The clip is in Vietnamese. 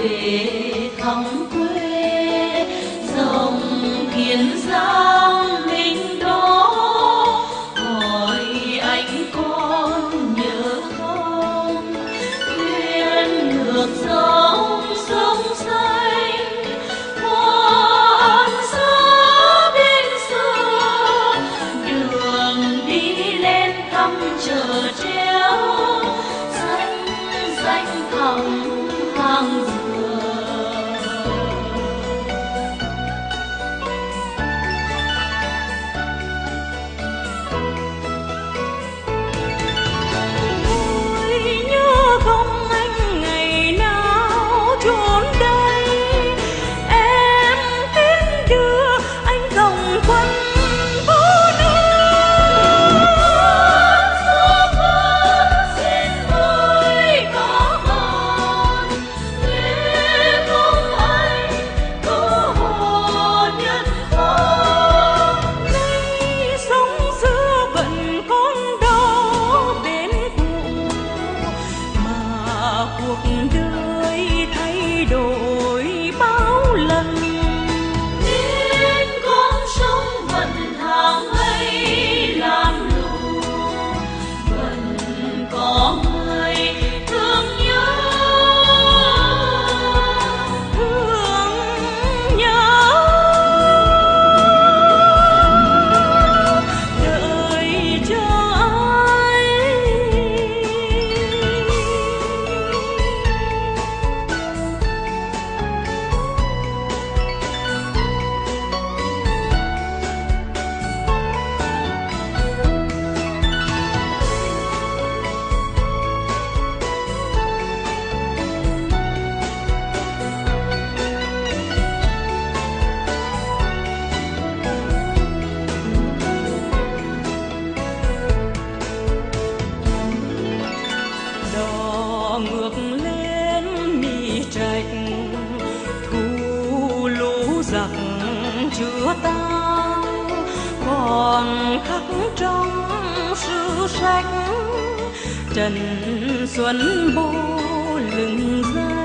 về thăm quê dòng Kiên Giang Ninh đó, hỏi anh con nhớ không, thuyền ngược dòng sông xanh hoa ăn giá bên xưa, đường đi lên thăm chợ treo xanh xanh thẳm hàng dừa. Ôi nhớ không anh ngày nào trốn đây, em đến đưa anh đồng quân phố nơi. Gió vẫn xin ơi có hòn, nghe không anh có hồ nhân phong. Nay sông xưa vẫn còn đó bên cũ, mà cuộc đời thay đổi bao lần. Nên con sông vẫn tháng ngày lam lũ, vẫn có người thương nhớ. Thương nhớ đợi chờ ai. Đò ngược lên mi trạch, thu lũ giặc chưa tao, còn khắc trong sử sách Trần Xuân Bố lừng danh.